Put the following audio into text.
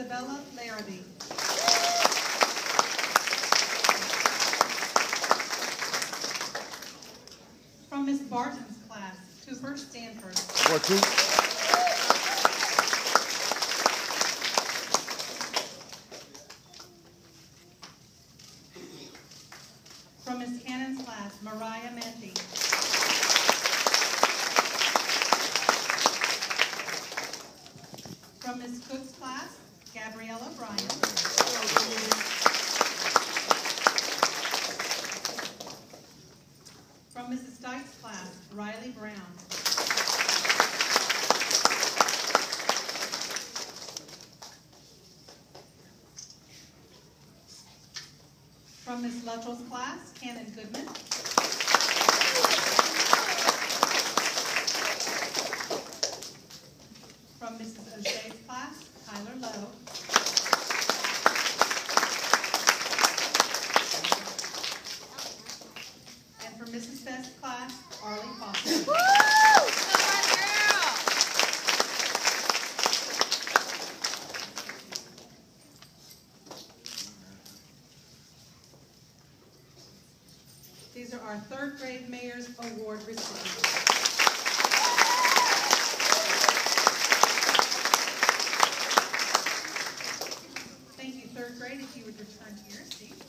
Isabella Larrabee. From Miss Barton's class, Cooper Stanford. Ward 2. From Miss Cannon's class, Mariah Menti. From Miss Cook's class, Gabriella Bryan. From Mrs. Dyke's class, Riley Brown. From Miss Luttrell's class, Cannon Goodman. From Mrs. O'Shea's class, Tyler Lowe. And from Mrs. Best's class, Arlie Foster. These are our third grade Mayor's Award recipients. Thank you, third grade, if you would return to your seat.